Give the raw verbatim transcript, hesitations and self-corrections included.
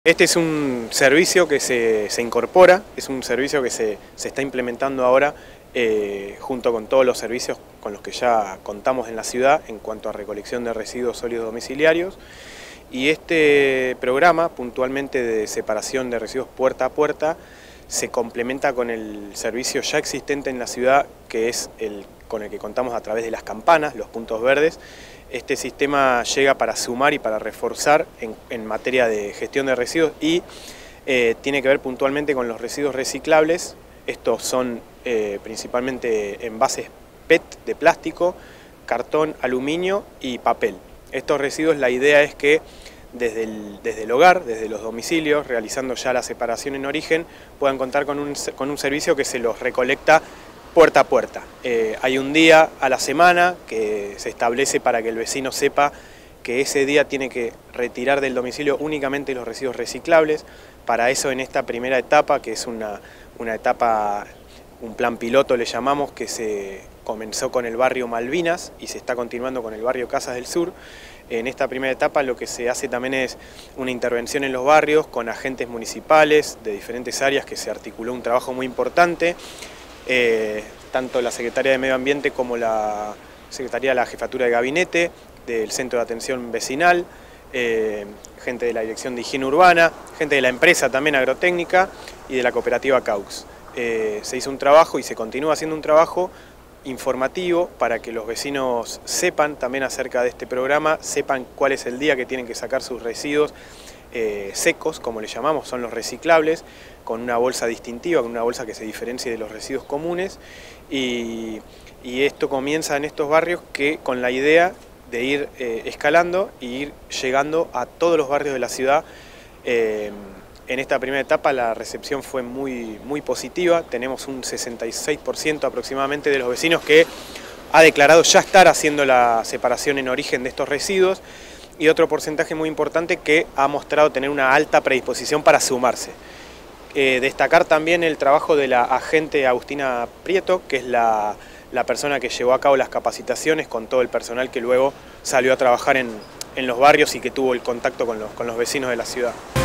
Este es un servicio que se, se incorpora, es un servicio que se, se está implementando ahora eh, junto con todos los servicios con los que ya contamos en la ciudad en cuanto a recolección de residuos sólidos domiciliarios. Y este programa, puntualmente de separación de residuos puerta a puerta, se complementa con el servicio ya existente en la ciudad, que es el con el que contamos a través de las campanas, los puntos verdes. Este sistema llega para sumar y para reforzar en, en materia de gestión de residuos y eh, tiene que ver puntualmente con los residuos reciclables. Estos son eh, principalmente envases P E T de plástico, cartón, aluminio y papel. Estos residuos, la idea es que desde el, desde el hogar, desde los domicilios, realizando ya la separación en origen, puedan contar con un, con un servicio que se los recolecta puerta a puerta. Eh, hay un día a la semana que se establece para que el vecino sepa que ese día tiene que retirar del domicilio únicamente los residuos reciclables. Para eso, en esta primera etapa, que es una, una etapa, un plan piloto le llamamos, que se comenzó con el barrio Malvinas y se está continuando con el barrio Casas del Sur. En esta primera etapa lo que se hace también es una intervención en los barrios con agentes municipales de diferentes áreas, que se articuló un trabajo muy importante. Eh, tanto la Secretaría de Medio Ambiente como la Secretaría de la Jefatura de Gabinete, del Centro de Atención Vecinal, eh, gente de la Dirección de Higiene Urbana, gente de la empresa también agrotécnica y de la cooperativa Caux. Eh, se hizo un trabajo y se continúa haciendo un trabajo informativo para que los vecinos sepan también acerca de este programa, sepan cuál es el día que tienen que sacar sus residuos eh, secos, como le llamamos, son los reciclables, con una bolsa distintiva, con una bolsa que se diferencie de los residuos comunes, y, y esto comienza en estos barrios que con la idea de ir eh, escalando y ir llegando a todos los barrios de la ciudad. Eh, en esta primera etapa la recepción fue muy, muy positiva, tenemos un sesenta y seis por ciento aproximadamente de los vecinos que ha declarado ya estar haciendo la separación en origen de estos residuos, y otro porcentaje muy importante que ha mostrado tener una alta predisposición para sumarse. Eh, destacar también el trabajo de la agente Agustina Prieto, que es la, la persona que llevó a cabo las capacitaciones con todo el personal que luego salió a trabajar en, en los barrios y que tuvo el contacto con los, con los vecinos de la ciudad.